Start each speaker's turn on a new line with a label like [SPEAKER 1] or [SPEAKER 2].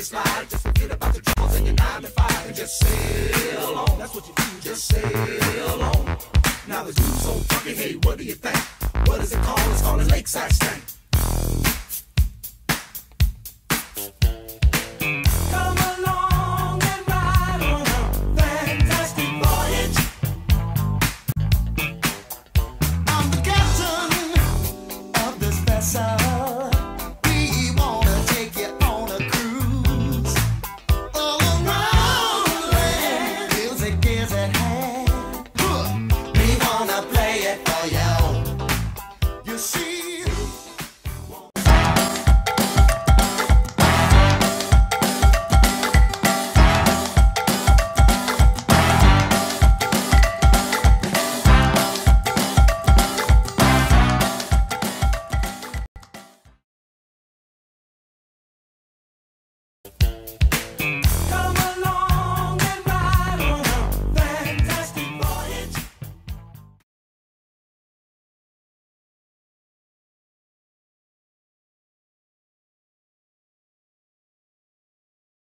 [SPEAKER 1] it slide. Just forget about the troubles in your 9 to 5 and just sail on. That's what you do, just sail on. Now the dude's so funky, hey, what do you think? What is it called? It's called a lakeside stank.